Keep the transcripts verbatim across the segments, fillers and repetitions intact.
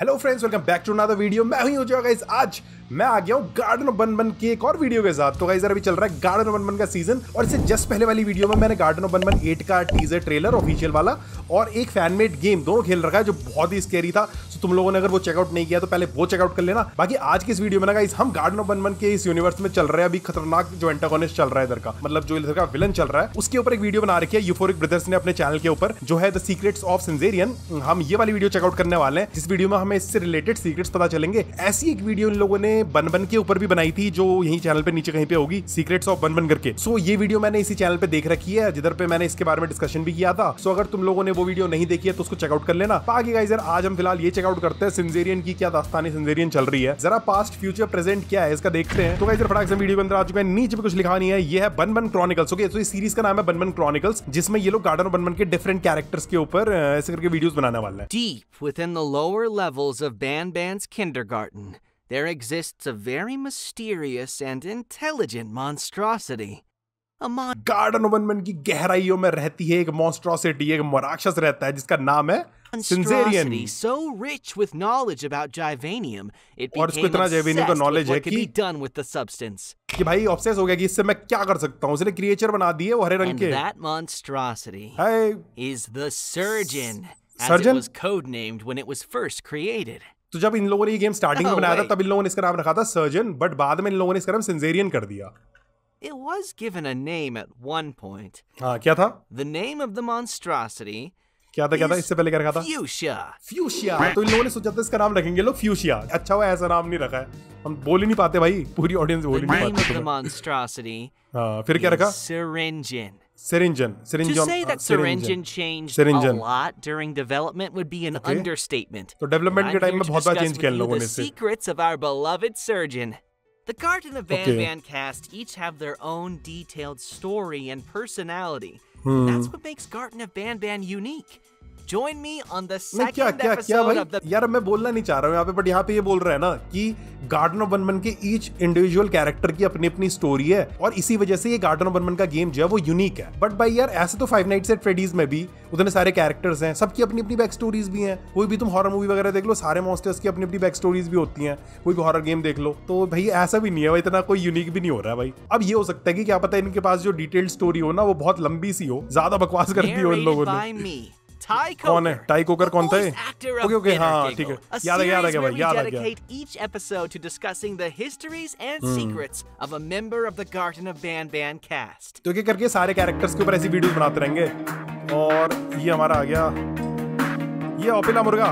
Hello friends, welcome back to another video. मैं ही हो जाएगा गाइस। आज मैं आ गया हूँ गार्डन ऑफ बन बन की एक और वीडियो के साथ। तो गाइस अभी चल रहा है गार्डन ऑफ बन बन का सीजन, और इससे जस्ट पहले वाली वीडियो में मैंने गार्डन ऑफ बन बन एट का टीजर ट्रेलर ऑफिशियल वाला और एक फैन मेड गेम दोनों खेल रखा है जो बहुत ही स्कैरी था। तो तुम लोगों ने अगर वो चेकआउट नहीं किया तो पहले वो चेकआउट कर लेना। बाकी आज की इस वीडियो में ना गाइस हम गार्डन ऑफ बन बन के इस यूनिवर्स में चल रहे हैं। अभी खतरनाक जो एंटागोनिस्ट चल रहा है इधर का, मतलब जो इधर का विलन चल रहा है, उसके ऊपर एक वीडियो बना रखी है यूफोरिक ब्रदर्स ने अपने चैनल के ऊपर, जो है द सीक्रेट्स ऑफ सिंजेरियन। हम ये वाली वीडियो चेकआउट करने वाले हैं, जिस वीडियो में हमें इससे रिलेटेड सीक्रेट्स पता चलेंगे। ऐसी एक वीडियो इन लोगों ने बन बन के ऊपर भी बनाई थी, जो यही चैनल पे नीचे कहीं पे होगी, सीक्रेट्स ऑफ बन बन करके। सो ये वीडियो मैंने इसी चैनल पे देख रखी है, जिधर पे मैंने इसके बारे में डिस्कशन भी किया था। सो अगर तुम लोगों ने वो वीडियो नहीं देखी है तो उसको चेकआउट कर लेना। बाकी गाइस यार आज हम फिलहाल ये चेकआउट करते हैं सिंजेरियन की क्या दास्तानी सिंजेरियन चल रही है। जरा पास्ट फ्यूचर प्रेजेंट क्या है इसका देखते हैं। तो गाइस फटाक से वीडियो के अंदर आ चुके हैं। नीचे पे कुछ लिखा नहीं है, ये है बन बन क्रॉनिकल्स। ओके, तो इस सीरीज का नाम है बन बन क्रॉनिकल्स, जिसमें ये लोग गार्डन ऑफ बन बन के डिफरेंट कैरेक्टर्स के ऊपर ऐसे करके वीडियोस बनाने वाले हैं। Deep within the lower levels of Ban Ban's kindergarten, there exists a very mysterious and intelligent monstrosity. A mon garden of बन बन की गहराइयों में रहती है एक मॉन्स्ट्रोसिटी, एक राक्षस रहता है जिसका नाम है सिंजेरियन। monstrosity so rich with knowledge about Jivanium, it और इसको became इतना Jivanium का obsessed with knowledge है what could कि be done with the substance. कि भाई ऑब्सेस हो गया कि इससे मैं क्या कर सकता हूँ। उसने क्रिएचर बना दिए वो हरे रंग And के। that monstrosity hi is the Surgeon, as Surgeon? it was codenamed when it was first created. तो जब इन लोगों ने ये गेम स्टार्टिंग में Oh, बनाया था wait. तब इन लोगों ने इसका नाम रखा था सर्जन, बट बाद में इन लोगों ने इसका नाम सिंजेरियन कर दिया। It was given a name at one point. हाँ क्या था The name of the monstrosity क्या था क्या था is इससे पहले क्या रखा था? Fuchsia. फ्यूशिया। तो इन लोगों ने सोचा था इसका नाम रखेंगे लोग फ्यूशिया। अच्छा हुआ ऐसा नाम नहीं रखा है, हम बोल ही नहीं पाते भाई, पूरी ऑडियंस बोल The ही नहीं name of the पाते। monstrosity हाँ फिर क्या रखा? is Syringeon. Syringeon. To Syringeon say that Syringeon changed Syringeon. a lot during development would be an Okay. understatement. तो डेवलपमेंट I'm के टाइम here में to बहुत बार discuss चेंज with किया इन you लोगों the ने इससे। secrets of our beloved Surgeon. The Garden of Ban Okay. Ban cast each have their own detailed story and personality. Hmm. That's what makes Garden of Ban Ban unique. Join me on the नहीं second क्या क्या क्या episode भाई of the यार, मैं बोलना नहीं चाह रहा हूँ यहाँ पे, बट यहाँ पे ये बोल रहा है ना कि गार्डन ऑफ बन बन के ईच इंडिविजुअल कैरेक्टर की अपनी अपनी स्टोरी है, और इसी वजह से ये गार्डन ऑफ बन बन का गेम जो है वो यूनिक है। बट भाई यार ऐसे तो फाइव नाइट्स एट फ्रेडीज में भी उतने सारे कैरेक्टर्स हैं, सबकी अपनी अपनी बैक स्टोरीज भी हैं। कोई भी तुम हॉरर मूवी वगैरह देख लो, सारे मॉन्स्टर्स की अपनी अपनी बैक स्टोरीज भी होती हैं। कोई भी हॉरर गेम देख लो, तो भाई ऐसा भी नहीं है भाई, इतना कोई यूनिक भी नहीं हो रहा है भाई। अब ये हो सकता है कि क्या पता इनके पास जो डिटेल्ड स्टोरी हो ना वो बहुत लंबी सी हो, ज्यादा बकवास कर दी हो इन narrated लोगों by ने। me, Ty कौन है Coker, टाई कोकर? the कौन था? voice actor of okay okay Bitter हाँ Giggle, ठीक है, a याद आ गया याद आ series गया where भाई, we याद आ गया। dedicate each episode to discussing the histories and secrets of a member of the Garden of Ban Ban cast. तो एक एक करके सारे कैरेक्टर्स के ऊपर ऐसी वीडियोस बनाते रहेंगे। और ये हमारा आ गया, ये ओपिला मुर्गा।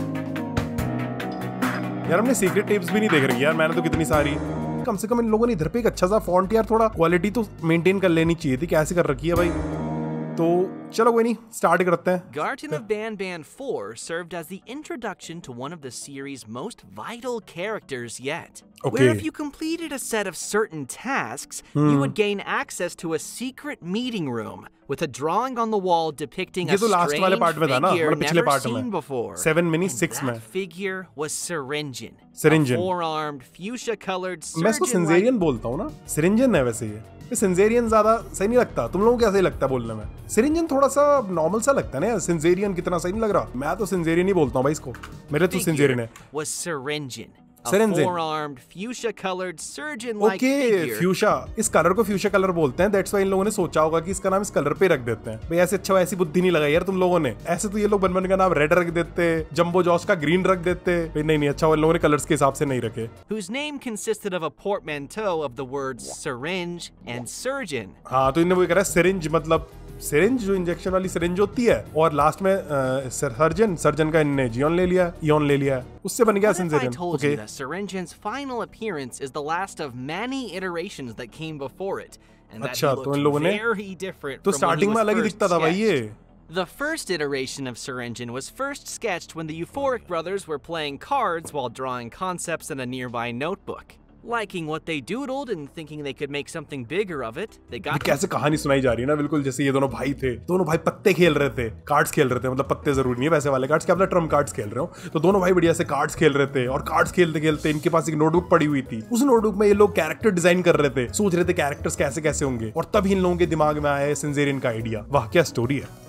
यार हमने सीक्रेट टेप्स भी नहीं देख रही यार, मैंने तो कितनी सारी। कम से कम इन लोगों ने इधर पे एक अच्छा सा फॉन्ट यार, थोड़ा क्वालिटी तो मेंटेन कर लेनी चाहिए थी, कैसे कर रखी है भाई। तो चलो कोई नहीं, स्टार्ट करते हैं। Garden of Ban Ban four served as the introduction to one of the series' most vital characters yet. Okay. Where if you completed a set of certain tasks, you would gain access to a secret meeting room with a drawing on the wall depicting ये a तो last वाले strange part में था ना, figure मतलब पिछले never part seen में, before. Seven mini And six में। that figure was Syringeon, Syringeon. a four-armed, fuchsia-colored मैं इसको surgeon-like सिंजेरियन बोलता हूँ ना, सिरिंजन है वैसे ये। ये सिंजेरियन ज्यादा सही नहीं लगता, तुम लोगों को क्या सही लगता है बोलने में? सिरिंजन थोड़ा सा नॉर्मल सा लगता है ना यार, सिंजेरियन कितना सही नहीं लग रहा। मैं तो सिंजेरियन ही बोलता हूँ भाई इसको, मेरे तो सिंजेरियन है। was Syringeon, a Syringeon. four-armed, fuchsia-colored surgeon-like okay figure. Fuchsia, इस कलर को फ्यूशा कलर बोलते हैं। दैट्स व्हाई इन लोगों ने सोचा होगा कि इसका नाम इस कलर पे रख देते हैं। भाई ऐसे अच्छा ऐसी बुद्धि नहीं लगाई यार तुम लोगों ने। ऐसे तो ये लोग बन बन का नाम रेड रख देते, जंबो जॉस का ग्रीन रख देते। भाई नहीं नहीं, अच्छा इन लोगों ने कलर्स के हिसाब से नहीं रखे। whose name consisted of a portmanteau of the words syringe and surgeon. हाँ तो इन्हें वो कह रहा है सिरिंज, मतलब सिरिंज जो इंजेक्शन वाली सिरिंज होती है, और लास्ट में सर्जन, सर्जन का इनने जियोन ले लिया, इयोन ले लिया, उससे बन गया What if I Syringeon. told okay you that Syringeon's final appearance is the last of many iterations that came before it, and that अच्छा, he तो इन लोगों looked ने- very different तो from when he स्टार्टिंग में was अलग ही first दिखता था भाई ये। sketched. The first iteration of Syringeon was first sketched when the Euphoric brothers were playing cards while drawing concepts in a nearby notebook. Liking what they doodled and thinking they could make something bigger of it, they ये got कैसे कहानी सुनाई जा रही है ना, बिल्कुल जैसे ये दोनों भाई थे, दोनों भाई पत्ते खेल रहे थे, कार्ड्स खेल रहे थे, मतलब पत्ते जरूरी नहीं है वैसे वाले कार्ड्स, क्या मतलब ट्रम्प कार्ड्स खेल रहे हो। तो दोनों भाई बढ़िया से कार्ड्स खेल रहे थे, और कार्ड्स खेलते खेलते इनके पास एक नोटबुक पड़ी हुई थी। उस नोटबुक में ये लोग कैरेक्टर डिजाइन कर रहे थे, सोच रहे थे कैरेक्टर्स कैसे कैसे होंगे, और तभी इन लोगों के दिमाग में आया सिंजेरियन का आइडिया। वाह क्या स्टोरी है।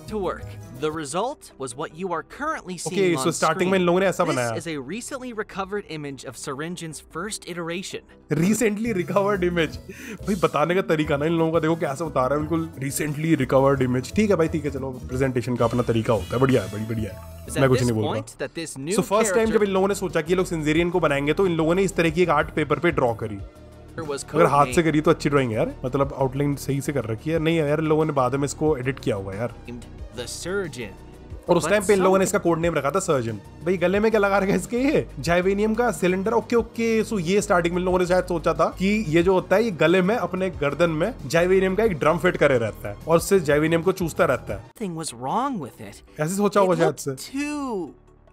to work. The result was what you are currently seeing Okay, on so starting में इन लोगों ने ऐसा screen. बनाया। This is a recently recovered image of Syringen's first iteration. Recently recovered image, भाई बताने का तरीका ना इन लोगों का, देखो कैसे बता रहा है, बिल्कुल रिसेंटली रिकवर्ड इमेज। ठीक है भाई, ठीक है, चलो प्रेजेंटेशन का अपना तरीका होता है, बढ़िया है, बड़ी बढ़िया है, मैं कुछ नहीं बोल रहा। सो फर्स्ट टाइम जब इन लोगों ने सोचा कि ये लोग सिंजेरियन को बनाएंगे तो इन लोगों ने इस तरह की एक आर्ट पेपर पे ड्रॉ करी। अगर हाथ से करी तो अच्छी ड्राइंग है यार, मतलब आउटलाइन सही से कर रखी है। नहीं यार, इन लोगों ने बाद में इसको एडिट किया हुआ है यार। The Surgeon. और उस टाइम पे इन लोगों ने इसका कोड नेम रखा था सर्जन। भाई गले में क्या लगा रखा है इसके, ये जाइवेनियम का सिलेंडर। ओके ओके, सो ये स्टार्टिंग में इन लोगों ने शायद सोचा था कि ये जो होता है ये गले में अपने गर्दन में जाइवेनियम का एक ड्रम फिट करे रहता है और उससे जाइवेनियम को चूसता रहता है। Thing was wrong with it. ऐसे सोचा होगा शायद से। Too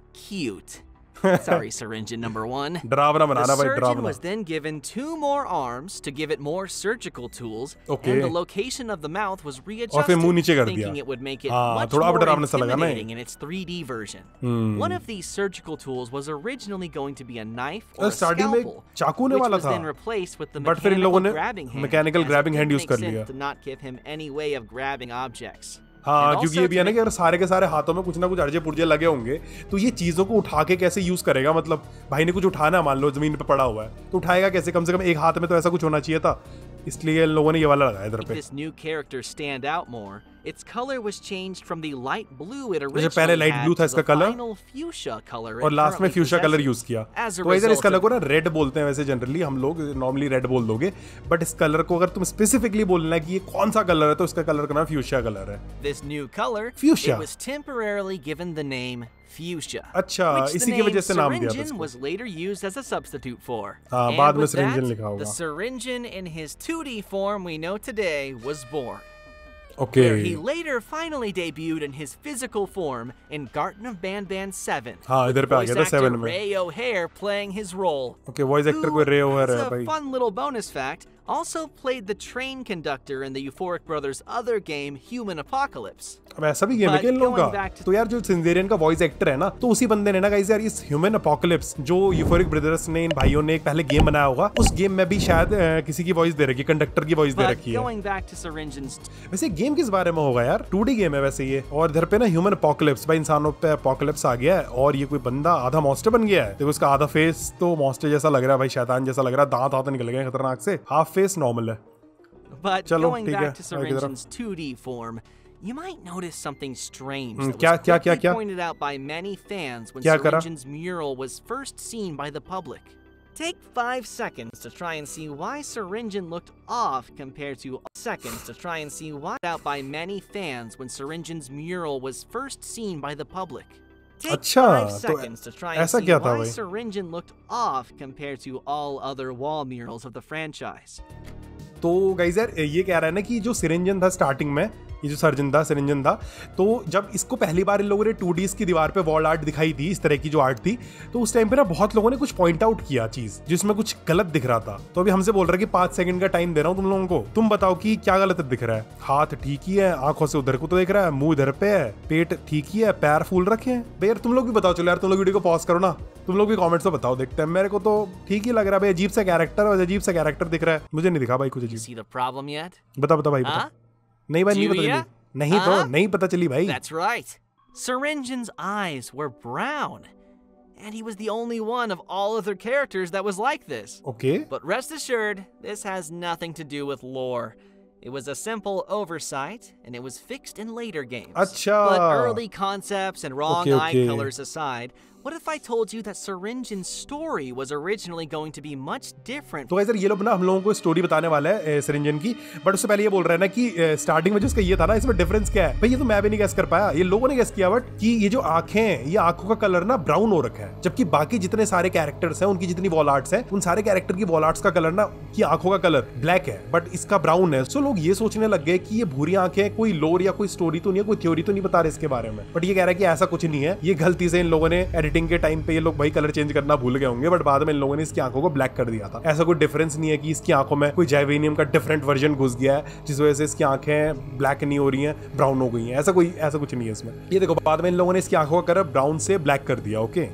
cute. Sorry, Syringeon number one. डरावना बनाना The भाई, surgeon डरावना। was then given two more arms to give it more surgical tools, Okay. and the location of the mouth was और फिर readjusted, मुंह नीचे कर दिया। thinking it would make it हाँ, much थोड़ा more डरावना सा लगा ना ये। intimidating in its three D version. Hmm. One of these surgical tools was originally going to be a knife or a starting में scalpel, चाकू होने which वाला was था, then replaced with the but फिर इन लोगों mechanical ने grabbing hand, mechanical as it grabbing hand didn't use make कर लिया। sense to not give him any way of grabbing objects. हाँ, And क्योंकि also ये भी है to ना कि अगर सारे के सारे हाथों में कुछ ना कुछ अर्जे पुर्जे लगे होंगे तो ये चीजों को उठा के कैसे यूज करेगा। मतलब भाई ने कुछ उठाना, मान लो जमीन पे पड़ा हुआ है तो उठाएगा कैसे, कम से कम एक हाथ में तो ऐसा कुछ होना चाहिए था, इसलिए इन लोगों ने ये वाला लगाया इधर To पे। make this new character stand out more, its color was changed from the light blue it जैसे पहले originally लाइट had ब्लू था to इसका the colour final fuchsia color और it लास्ट में currently fuchsia colour possesses. Use किया। As a तो इधर इस result कलर of- को ना रेड बोलते हैं वैसे जनरली, हम लोग नॉर्मली रेड बोल दोगे, बट इस कलर को अगर तुम स्पेसिफिकली बोलना है कि ये कौन सा कलर है तो इसका कलर का नाम फ्यूशिया कलर है। This new color, Fuchsia. it was temporarily given the name fuchsia. अच्छा, which the इसी की name वजह से नाम दिया था Syringeon इसको। was later used as a substitute for. हाँ, And बाद में with Syringeon that, लिखा होगा। the Syringeon in his two D form we know today was born. Okay, Where he later finally debuted in his physical form in Garten of Banban seven. हाँ, इधर पे आ Voice गया था actor seven में। Ray O'Hare playing his role. Okay, voice actor Who, कोई Ray O'Hare as है a भाई। fun little bonus fact, also played the train conductor in the Euphoric Brothers' other game, Human Apocalypse. अब ऐसा भी game है But क्या इन लोगों going का? back to- तो यार जो सिंजेरियन का वॉइस एक्टर है ना, तो उसी बंदे ने ना गाइस यार इस ह्यूमन अपोकलिप्स जो यूफोरिक ब्रदर्स ने, इन भाइयों ने एक पहले गेम बनाया होगा, उस गेम में भी शायद अ, किसी की वॉइस दे रखी है, कंडक्टर की वॉइस दे But रखी है। going back to Syringeon's वैसे गेम किस बारे में होगा यार? टू डी गेम है वैसे ये, और इधर पे ना ह्यूमन अपोकलिप्स, भाई इंसानों पे अपोकलिप्स आ गया है और ये कोई बंदा आधा मॉन्स्टर बन गया है। देखो इसका आधा फेस तो मॉन्स्टर जैसा लग रहा है भाई, शैतान जैसा लग रहा है, दांत हाथ निकल गए हैं खतरनाक से, हाफ फेस नॉर्मल है। But चलो, going ठीक है, back to आगे की तरफ। Syringeon's two D form, you might notice something strange Hmm, that क्या- was क्या- क्या- quickly क्या? pointed out by many fans when क्या करा? Syringeon's mural was first seen by the public. Take five seconds to try and see why Syringeon looked off compared to seconds to try and see why out by many fans when Syringeon's mural was first seen by the public. Take अच्छा, five तो seconds to try and ऐसा see क्या था why भाई? Syringeon looked off compared to all other wall murals of the franchise. तो guys यार ये कह रहा है ना कि जो सिरिंजन था स्टार्टिंग में, ये जो सर्जन था सिरिंजन था, तो जब इसको पहली बार इन लोगों ने टू डी की दीवार पे वॉल आर्ट दिखाई थी, इस तरह की जो आर्ट थी, तो उस टाइम पे ना बहुत लोगों ने कुछ पॉइंट आउट किया चीज जिसमें कुछ गलत दिख रहा था। तो अभी हमसे बोल रहा है कि पांच सेकंड का टाइम दे रहा हूँ तुम लोगों को, तुम बताओ कि क्या गलत दिख रहा है। हाथ ठीक ही है, आंखों से उधर को तो देख रहा है, मुंह इधर पे है, पेट ठीक ही है, पैर फूल रखे हैं। भाई यार तुम लोग भी बताओ, चलो यार तुम लोग वीडियो को पॉज करो ना, तुम लोग भी कमेंट्स में बताओ, देखते हैं। मेरे को तो ठीक ही लग रहा है भाई, अजीब सा कैरेक्टर और अजीब सा कैरेक्टर दिख रहा है, मुझे नहीं दिखा भाई कुछ अजीब। See the problem yet? बता बता भाई बता। Huh? नहीं भाई नहीं पता Julia? चली, नहीं तो Huh? नहीं पता चली भाई। That's right. Syringeon's eyes were brown. And he was the only one of all other characters that was like this. Okay, But rest assured, this has nothing to do with lore. It was a simple oversight, and it was fixed in later games. अच्छा। But early concepts and wrong Okay, eye okay. colors aside, what if I told you that Syringeon's story was originally going to be much different? तो guys यार ये लोग ना हम लोगों को story बताने वाला है सिरिंजन की, बट उससे पहले ये बोल रहा है ना कि स्टार्टिंग में जो इसका ये था ना, इसमें डिफरेंस क्या है भाई, ये तो मैं भी नहीं गेस कर पाया, ये लोगों ने गेस किया, बट कि ये जो आंखें हैं, ये आंखों का कलर ना ब्राउन हो रखा है, जबकि बाकी जितने सारे कैरेक्टर्स हैं, उनकी जितनी वॉल आर्ट्स हैं, उन सारे कैरेक्टर की वॉल आर्ट्स का कलर ना, की आंखों का कलर ब्लैक है, बट इसका ब्राउन है। सो लोग ये सोचने लग गए कि ये भूरी आंखें कोई लोर या कोई स्टोरी तो नहीं है, कोई थ्योरी तो नहीं बता रहे इसके बारे में, बट ये कह रहा है कि ऐसा कुछ नहीं है, ये गलती से इन लोगों ने एडिटिंग के टाइम पे ये लोग भाई कलर चेंज करना भूल गए होंगे, बट बाद में इन लोगों ने इसकी आंखों को ब्लैक कर दिया था। ऐसा कोई डिफरेंस नहीं है कि इसकी आंखों में कोई जाइवेनियम का डिफरेंट वर्जन घुस गया है जिस वजह से इसकी आंखें ब्लैक नहीं हो रही हैं, ब्राउन हो गई हैं, ऐसा कोई ऐसा कुछ नहीं है इसमें। ये देखो बाद में इन लोगों ने इसकी आंखों का कलर ब्राउन से ब्लैक कर दिया। ओके,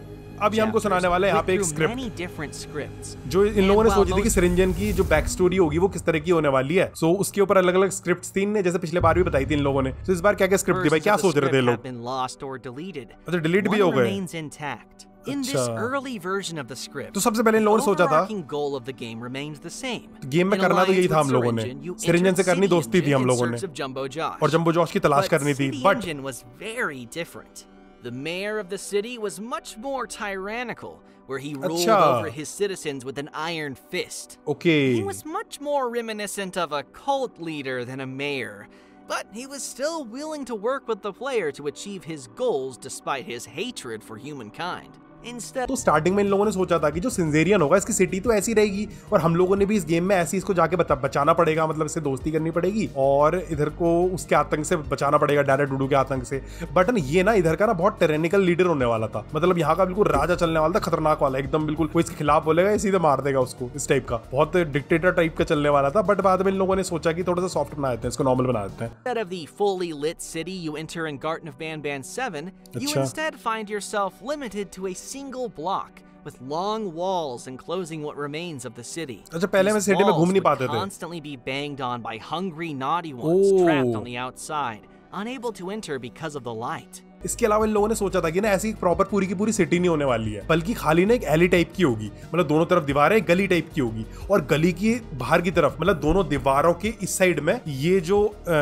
अब ये हमको सुनाने वाला है यहाँ पे एक स्क्रिप्ट many different scripts. जो इन लोगों ने And सोची while थी कि most- सिरिंजन की जो बैक स्टोरी होगी वो किस तरह की होने वाली है। सो उसके ऊपर अलग अलग स्क्रिप्ट थी ने, जैसे पिछले बार भी बताई थी इन लोगों ने। तो इस बार क्या क्या स्क्रिप्ट थी भाई, Versions क्या of the सोच रहे थे script लोग? have been lost or deleted. अच्छा डिलीट भी One हो गए। remains intact. In this अच्छा। early version of the script, तो सबसे पहले इन लोगों ने the सोचा था overarching goal of the game remains the same. Game में In करना तो यही alliance था हम with लोगों ने। Syringin, you सिरिंजन entered से करनी City दोस्ती थी Engine हम in लोगों ने search of Jumbo Josh. और जंबो जॉश की तलाश But करनी थी। City but Engine was very different. The mayor of the city was much more tyrannical, where he ruled अच्छा। over his citizens with an iron fist. Okay He was much more reminiscent of a cult leader than a mayor, but he was still willing to work with the player to achieve his goals despite his hatred for humankind. Instead, तो starting में इन लोगों ने सोचा था कि जो सिंजेरियन होगा इसकी सिटी तो ऐसी रहेगी और हम लोगों ने भी इस गेम में ऐसी इसको जाके बता, बचाना पड़ेगा, मतलब इससे दोस्ती करनी पड़ेगी और इधर को उसके आतंक से बचाना पड़ेगा, डायरेक्ट डूडू के आतंक से। बट ये ना इधर का ना बहुत टेरेनिकल लीडर होने वाला था, मतलब यहाँ का बिल्कुल राजा चलने वाला था, खतरनाक वाला एकदम, बिल्कुल कोई इसके खिलाफ बोलेगा ये सीधे मार देगा उसको, इस टाइप का बहुत डिक्टेटर टाइप का चलने वाला था। बट बाद में इन लोगों ने सोचा कि थोड़ा सा सॉफ्ट बना देते हैं, इसको नॉर्मल बना देते हैं। Instead of the fully lit city you enter in Garten of Banban seven, you अच्छा। instead find yourself limited to a single block with long walls enclosing what remains of the city. अच्छा पहले हम These city में walls घूम नहीं would पाते थे। constantly be banged on by hungry, naughty ones Oh. trapped on the outside, unable to enter because of the light. इसके अलावा इन लोगों ने सोचा था कि ना ऐसी प्रॉपर पूरी की पूरी सिटी नहीं होने वाली है, बल्कि खाली ना एक एली टाइप की होगी, मतलब दोनों तरफ दीवारें गली टाइप की होगी और गली की बाहर की तरफ मतलब दोनों दीवारों के इस साइड में ये जो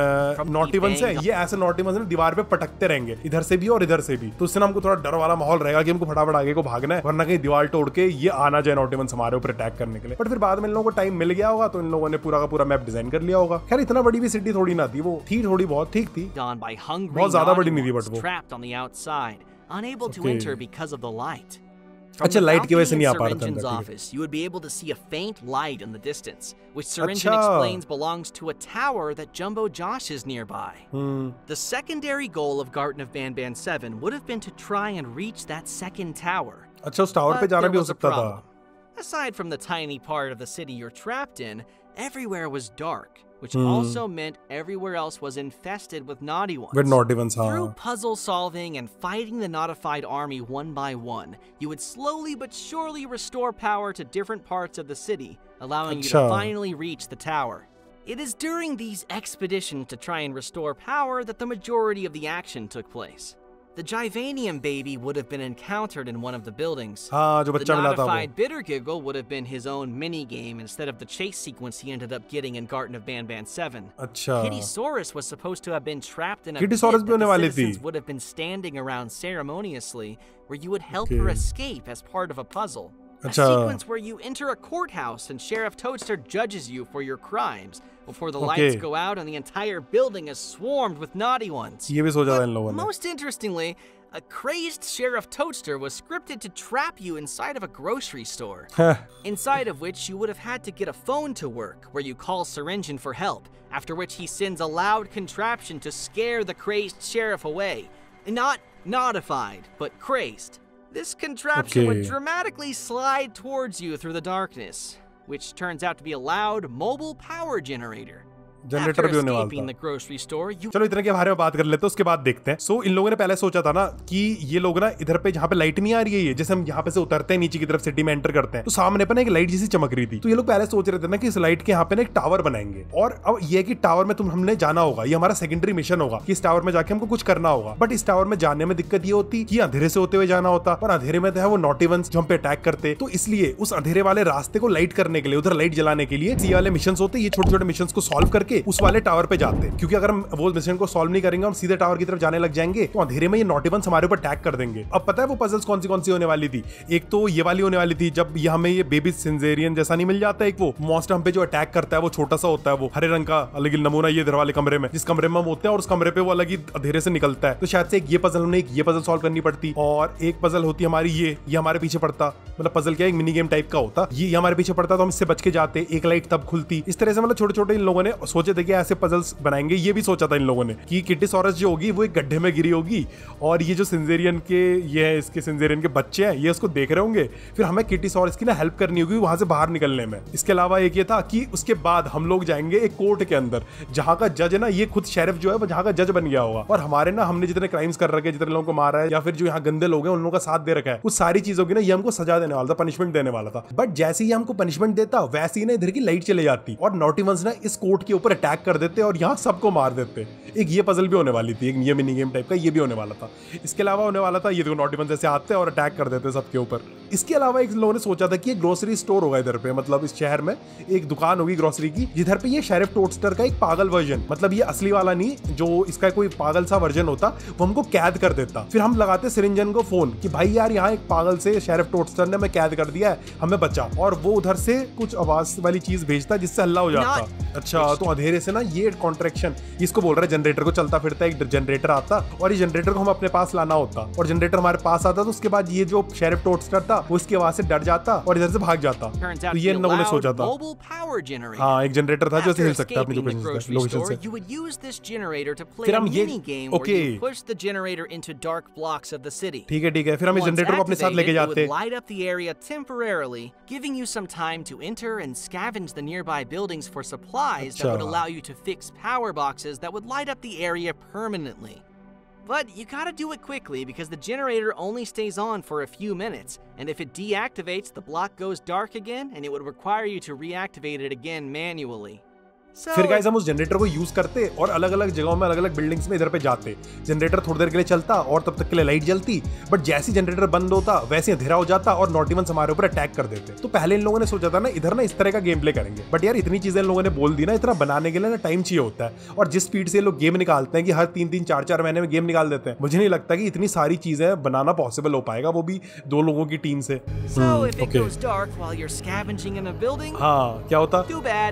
नॉटिवंस है ये ऐसे नॉटिवंस ना दीवार पे पटकते रहेंगे इधर से भी और इधर से भी। तो इससे ना हमको थोड़ा डर वाला माहौल रहेगा कि हमको फटाफट आगे को भागना है वरना कहीं दीवार तोड़ के ये आना जाए नॉटिवंस हमारे ऊपर अटैक करने के लिए। बट फिर बाद में इन लोगों को टाइम मिल गया होगा तो इन लोगों ने पूरा का पूरा मैप डिजाइन कर लिया होगा। खैर इतना बड़ी भी सिटी थोड़ी ना थी, वो थी थोड़ी बहुत ठीक थी, On by hungry, बहुत ज्यादा naughty बड़ी नहीं थी ones बट वो। trapped on the outside, unable to Okay. enter because of the light. अच्छा From the लाइट की वजह से balcony नहीं आ in पा रहा था Syringen's अंदर, ठीक है। office, you would be able to see a faint light in the distance, which Syringen अच्छा। explains belongs to a tower that Jumbo Josh is nearby. Hmm The secondary goal of Garten of Banban seven would have been to try and reach that second tower. अच्छा उस tower पे But जाना there भी हो was a सकता था। problem. Aside from the tiny part of the city you're trapped in, everywhere was dark, which also meant everywhere else was infested with naughty ones. With naughty ones Through हाँ। puzzle solving and fighting the notified army one by one, you would slowly but surely restore power to different parts of the city, allowing you to अच्छा। finally reach the tower. It is during these expeditions to try and restore power that the majority of the action took place. The Givanium baby would have been encountered in one of the buildings. हाँ जो The बच्चा मिला था वो। notified Bittergiggle would have been his own mini-game instead of the chase sequence he ended up getting in Garten of Banban seven. अच्छा Kittysaurus was supposed to have been trapped in a Kittysaurus pit भी that होने the वाली थी। citizens would have been standing around ceremoniously, where you would help Okay. her escape as part of a puzzle. A अच्छा। sequence where you enter a courthouse and Sheriff Toadster judges you for your crimes before the Okay. lights go out and the entire building is swarmed with naughty ones. ये भी सोचा था But इन लोगों ने। most interestingly, a crazed Sheriff Toadster was scripted to trap you inside of a grocery store, हाँ, inside of which you would have had to get a phone to work, where you call Syringen for help, after which he sends a loud contraption to scare the crazed sheriff away. Not notified, but crazed. This contraption would Okay. dramatically slide towards you through the darkness, which turns out to be a loud mobile power generator. Generator After भी होने वाला escaping the था। grocery store, you चलो इतने के बारे में बात कर लेते हैं उसके बाद देखते हैं। सो so, इन लोगों ने पहले सोचा था ना कि ये लोग ना इधर पे जहाँ पे लाइट नहीं आ रही है, ये जैसे हम यहाँ पे से उतरते हैं नीचे की तरफ सिटी में एंटर करते हैं तो सामने पे ना एक लाइट जैसी चमक रही थी। तो ये लोग पहले सोच रहे थे ना कि इस लाइट के यहाँ पे ना एक टावर बनाएंगे और अब ये कि टावर में तुम हमने जाना होगा, ये हमारा सेकेंडरी मिशन होगा कि इस टावर में जाके हमको कुछ करना होगा। बट इस टावर में जाने में दिक्कत ये होती कि अंधेरे से होते हुए जाना होता और अंधेरे में तो है वो नॉटिवंस जो हम पे अटैक करते। तो इसलिए उस अंधेरे वाले रास्ते को लाइट करने के लिए, उधर लाइट जलाने के लिए ये वाले मिशन होते, ये छोटे छोटे मिशन को सॉल्व करके उस वाले टावर पे जाते, क्योंकि अगर हम वो मिशन को सॉल्व नहीं करेंगे हम सीधे टावर की तरफ जाने लग जाएंगे तो अंधेरे में ये नॉटिवंस हमारे ऊपर अटैक कर देंगे। अब पता है वो पजल्स कौन सी कौन सी होने वाली थी? एक तो ये वाली होने वाली थी जब ये हमें ये बेबी सिंजेरियन जैसा नहीं मिल जाता, एक वो मॉन्स्टर हम पे जो अटैक करता है वो छोटा सा होता है, वो हरे रंग का अलग ही नमूना ये इधर वाले कमरे में, जिस कमरे में हम होते हैं और उस कमरे पे वो अलग ही अंधेरे से निकलता है। तो शायद से एक ये पजल हमने एक ये पजल सॉल्व करनी पड़ती और एक पजल होती हमारी ये ये हमारे पीछे पड़ता, मतलब पजल क्या एक मिनी गेम टाइप का होता, ये हमारे पीछे पड़ता तो हम इससे बच के जाते, एक लाइट तब खुलती। इस तरह से मतलब छोटे छोटे इन लोगों ने सोचे थे कि ऐसे पजल्स बनाएंगे, ये भी सोचा था इन लोगों ने कि किटीसॉरस जो होगी वो एक गड्ढे में गिरी होगी और ये जो सिंजेरियन के ये है इसके सिंजेरियन के बच्चे हैं ये उसको देख रहे होंगे, फिर हमें किटीसॉरस की ना हेल्प करनी होगी वहां से बाहर निकलने में। इसके अलावा एक ये था कि उसके बाद हम लोग जाएंगे एक कोर्ट के अंदर जहां का जज है ना ये खुद शेरिफ जो है वो जहां का जज बन गया होगा और हमारे ना हमने जितने क्राइम्स कर रखे, जितने लोगों को मारा है या फिर जो यहाँ गंदे लोग हैं उन लोगों का साथ दे रखा है, उस सारी चीजों की ना ये हमको सजा देने वाला था, पनिशमेंट देने वाला था। बट जैसे ही हमको पनिशमेंट देता वैसे ही ना इधर की लाइट चले जाती और नॉटी वंस ना इस कोर्ट के ऊपर अटैक कर देते और यहाँ सबको मार देते। एक ये पजल भी होने वाली थी, एक ये मिनी गेम टाइप का ये भी होने वाला था। इसके अलावा होने वाला था ये देखो नॉटी वंस ऐसे आते और अटैक कर देते सबके ऊपर। इसके अलावा एक लोगों ने सोचा था कि एक ग्रोसरी स्टोर होगा इधर पे, मतलब इस शहर में एक दुकान होगी ग्रोसरी की जिधर पे ये शेरिफ टोस्टर का एक पागल वर्जन, मतलब ये असली वाला नहीं, जो इसका कोई पागल सा वर्जन होता वो हमको कैद कर देता। फिर हम लगाते सिरिंजन को फोन कि भाई यार यहाँ एक पागल से शेरिफ टोस्टर ने हमें कैद कर दिया है, हमें बचा, और वो उधर से कुछ आवाज वाली चीज भेजता जिससे हल्ला हो जाता। अच्छा तो अंधेरे से ना ये कॉन्ट्रैक्शन इसको बोल रहा है जनरेटर को चलता फिरता एक जनरेटर आता और ये जनरेटर को हम अपने पास लाना होता और जनरेटर हमारे पास आता तो उसके बाद ये जो शेरिफ टोस्टर था वो उसकी आवाज से डर जाता और इधर से भाग जाता। तो ये इन लोगों ने सोचा था। हाँ एक जनरेटर था जो हिल सकता है अपनी लोकेशन से। फिर हम ये ओके ठीक है ठीक है फिर हम इस जनरेटर को अपने साथ लेके जाते। That would allow you to fix power boxes that would light up the area permanently. But you gotta do it quickly because the generator only stays on for a few minutes, and if it deactivates, the block goes dark again, and it would require you to reactivate it again manually. So, फिर guys हम उस generator को use करते और अलग अलग जगहों में अलग अलग बिल्डिंग्स में इधर पे जाते। जनरेटर थोड़ी देर के लिए चलता और तब तक के लिए लाइट जलती, बट जैसे ही जनरेटर बंद होता वैसे अंधेरा हो जाता और नॉटी वंस हमारे ऊपर अटैक कर देते। तो पहले इन लोगों ने सोचा था ना इधर ना इस तरह का गेम प्ले करेंगे, बट यार इतनी चीजें इन लोगों ने बोल दी ना, इतना बनाने के लिए ना टाइम चाहिए होता है और जिस स्पीड से ये लोग गेम निकालते हैं कि हर तीन तीन चार चार महीने में गेम निकाल देते हैं, मुझे नहीं लगता कि इतनी सारी चीजें बनाना पॉसिबल हो पाएगा, वो भी दो लोगों की टीम से। हाँ क्या होता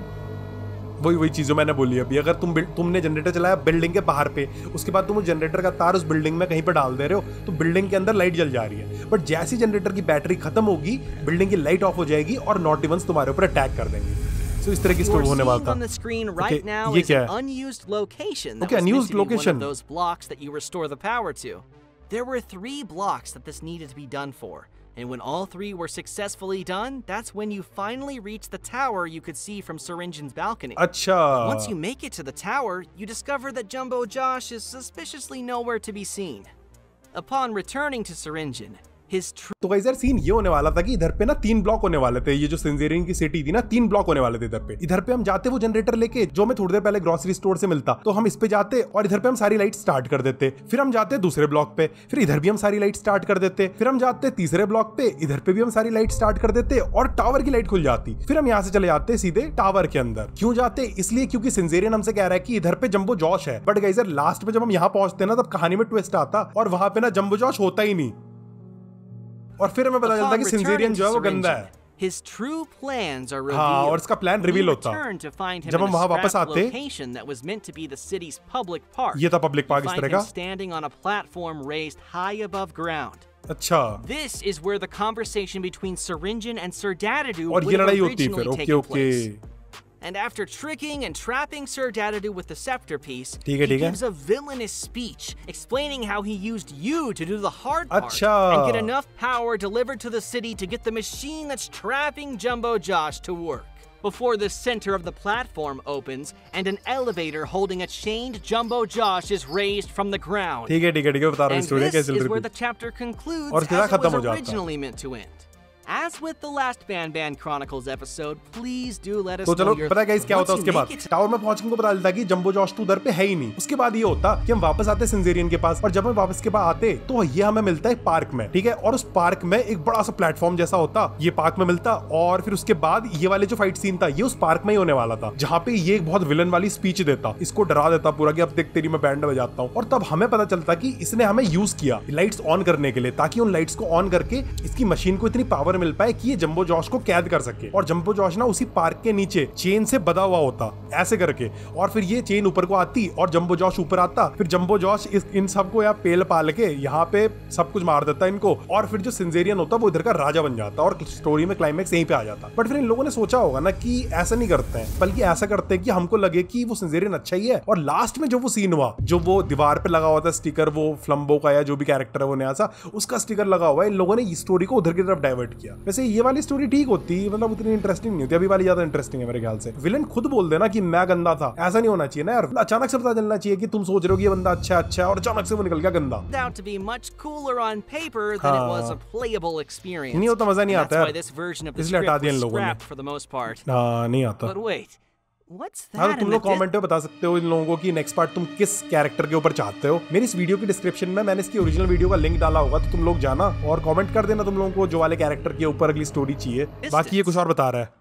वही वही चीजों मैंने बोली अभी, अगर तुम तुमने जनरेटर चलाया बिल्डिंग के बाहर पे, उसके बाद तुम उस जनरेटर का तार उस बिल्डिंग में कहीं पे डाल दे रहे हो तो बिल्डिंग के अंदर लाइट जल जा रही है, बट जैसी जनरेटर की बैटरी खत्म होगी बिल्डिंग की लाइट ऑफ हो जाएगी और नॉटी वंस तुम्हारे ऊपर अटैक कर देंगे। So, इस तरह की स्टोरी होने वाला था। Okay, ये क्या है? Unused location that was meant to be one of those blocks that you restore the power to. There were three blocks that this needed to be done for. And when all three were successfully done, that's when you finally reach the tower you could see from Syringen's balcony. Achha. Once you make it to the tower, you discover that Jumbo Josh is suspiciously nowhere to be seen. Upon returning to Syringen, his true तो guys यार scene ये होने वाला था कि इधर पे ना तीन ब्लॉक होने वाले थे, ये जो सिंजेरियन की सिटी थी ना तीन ब्लॉक होने वाले थे इधर पे। इधर पे हम जाते वो जनरेटर लेके जो हमें थोड़ी देर पहले ग्रोसरी स्टोर से मिलता, तो हम इस पे जाते और इधर पे हम सारी लाइट स्टार्ट कर देते। फिर हम जाते दूसरे ब्लॉक पे, फिर इधर भी हम सारी लाइट स्टार्ट कर देते। फिर हम जाते तीसरे ब्लॉक पे, इधर पे भी हम सारी लाइट स्टार्ट कर देते और टावर की लाइट खुल जाती। फिर हम यहाँ से चले जाते सीधे टावर के अंदर। क्यों जाते? इसलिए क्योंकि सिंजेरियन हमसे कह रहा है कि इधर पे जंबो जॉश है, बट गाइस यार लास्ट में जब हम यहाँ पहुंचते ना तब कहानी में ट्विस्ट आता और वहां पे ना जंबो जॉश होता ही नहीं और फिर हमें पता चलता कि सिंजेरियन जो है वो गंदा है। His true plans are revealed. हाँ, और इसका प्लान रिवील होता जब हम वहां वापस आते। that was meant to be the city's public park. ये था पब्लिक पार्क इस तरह का। Standing on a platform raised high above ground. अच्छा। This is where the conversation between Syringen and Sir Dadadu और ये लड़ाई होती है फिर। Okay okay. And after tricking and trapping Sir Dadadu with the scepter piece, he ठीक है, ठीक है। gives a villainous speech explaining how he used you to do the hard part अच्छा। and get enough power delivered to the city to get the machine that's trapping Jumbo Josh to work. Before the center of the platform opens and an elevator holding a chained Jumbo Josh is raised from the ground. ठीक है ठीक है ठीक है बता रहा हूँ And story this कैसे is where the chapter concludes और as it खत्म हो was जाता। originally meant to end. As with the last Ban Ban Chronicles episode, please do let us तो चलो know your पता है गाइस क्या होता है once उसके you बाद make it to- टावर में पहुंचने को पता चलता है कि जंबो जॉश तो उधर पे है ही नहीं। उसके बाद ये होता कि हम वापस आते सिंजेरियन के पास और जब हम वापस के बाद आते तो ये हमें मिलता है पार्क में, ठीक है, और उस पार्क में एक बड़ा सा प्लेटफॉर्म जैसा होता, ये पार्क में मिलता और फिर उसके बाद ये वाले जो फाइट सीन था ये उस पार्क में ही होने वाला था जहाँ पे ये एक बहुत विलन वाली स्पीच देता, इसको डरा देता पूरा कि अब देख तेरी मैं बैंड बजाता हूँ। और तब हमें पता चलता कि इसने हमें यूज किया लाइट्स ऑन करने के लिए ताकि उन लाइट्स को ऑन करके इसकी मशीन को इतनी पावर मिल पाए कि ये जंबो जॉश को कैद कर सके। और जंबो जॉश ना उसी पार्क के नीचे चेन से बधा हुआ होता ऐसे करके, और फिर ये चेन ऊपर को आती और जंबो जॉश ऊपर आता। फिर जंबो जॉश इस इन सबको यहाँ पेल पाल के यहाँ पे सब कुछ मार देता इनको, और फिर जो सिंजेरियन होता वो इधर का राजा बन जाता और स्टोरी में क्लाइमेक्स यहीं पे आ जाता। बट फिर इन लोगों ने सोचा होगा ना कि ऐसा नहीं करते हैं, बल्कि ऐसा करते हैं कि हमको लगे कि वो सिंजेरियन अच्छा ही है, और लास्ट में जो वो सीन हुआ, जो वो दीवार पे लगा हुआ था स्टिकर, वो फ्लम्बो का या जो भी कैरेक्टर है वो नया सा उसका स्टिकर लगा हुआ है, इन लोगों ने स्टोरी को उधर की तरफ डाइवर्ट किया। वैसे ये वाली स्टोरी ठीक होती, मतलब उतनी इंटरेस्टिंग नहीं होती, अभी वाली ज्यादा इंटरेस्टिंग है मेरे ख्याल से। विलन खुद बोल देना कि मैं गंदा था, ऐसा नहीं होना चाहिए ना यार। अचानक से पता चलना चाहिए कि तुम सोच रहे हो कि ये बंदा अच्छा अच्छा है और अचानक से वो निकल गया गंदा। Out to be much cooler on paper than it was a playable experience. नहीं होता, मजा नहीं आता यार, इसलिए हटा दिया इन लोगों ने for the most part. हाँ नहीं आता। But wait, what's that? हाँ तो तुम लोग कमेंट में बता सकते हो इन लोगों को कि नेक्स्ट पार्ट तुम किस कैरेक्टर के ऊपर चाहते हो। मेरी इस वीडियो की डिस्क्रिप्शन में मैंने इसकी ओरिजिनल वीडियो का लिंक डाला होगा, तो तुम लोग जाना और कमेंट कर देना तुम लोगों को जो वाले कैरेक्टर के ऊपर अगली स्टोरी चाहिए। बाकी ये कुछ और बता रहा है।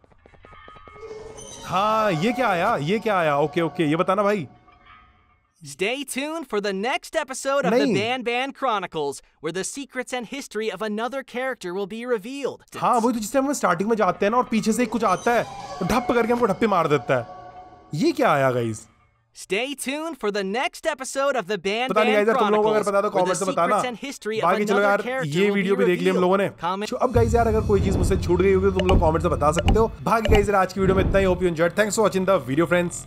हाँ ये क्या आया, ये क्या आया, ओके ओके ये बताना भाई। Stay tuned for the next episode of the Ban Ban Chronicles, where the secrets and history of another character will be revealed. हाँ वही तो, जिस टाइम हम स्टार्टिंग में जाते हैं ना और पीछे से कुछ आता है तो ढप करके हमको ढप्पे मार देता है। ये क्या आया guys? Stay tuned for the next episode of the Ban पता नहीं Ban गाइस, तुम लोगों को अगर पता तो Chronicles, कमेंट where में the बताना। secrets and history of बाकी चलो यार, another character ये will वीडियो be भी देख ली हम लोगों ने। Comment- अब गाइस यार अगर कोई चीज मुझसे छूट गई होगी तो तुम लोग कमेंट से बता सकते हो। बाकी गाइस यार आज की वीडियो में इतना ही, hope you enjoyed, thanks for watching the video friends.